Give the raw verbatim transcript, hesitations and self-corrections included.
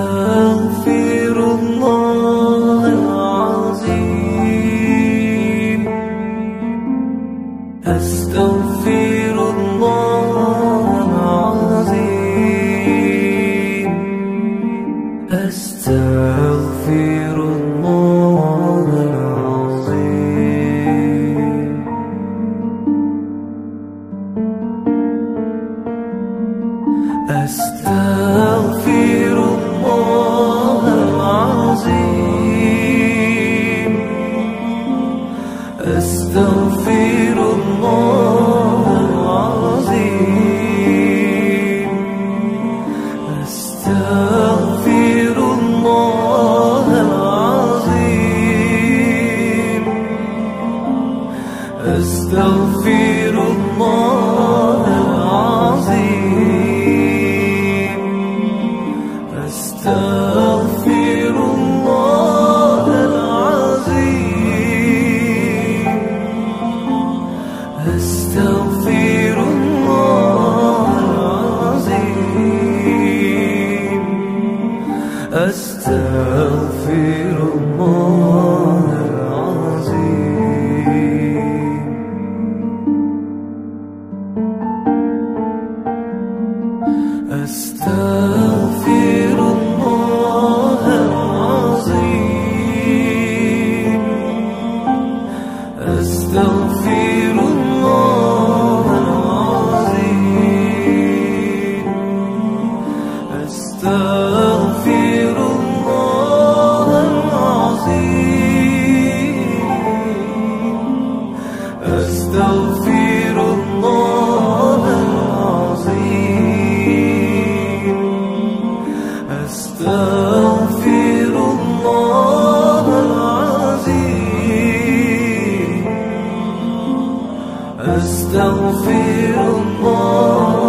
أستغفر الله العظيم. أستغفر الله العظيم. أستغفر الله العظيم. أستغفر الله العظيم. أستغفر الله العظيم. أستغفر الله العظيم. أستغفر الله العظيم. أستغفر الله العظيم. أستغفر الله العظيم. أستغفر الله العظيم. أستغفر الله العظيم. أستغفر الله العظيم. أستغفر الله العظيم. أستغفر الله العظيم. أستغفر الله العظيم. أستغفر الله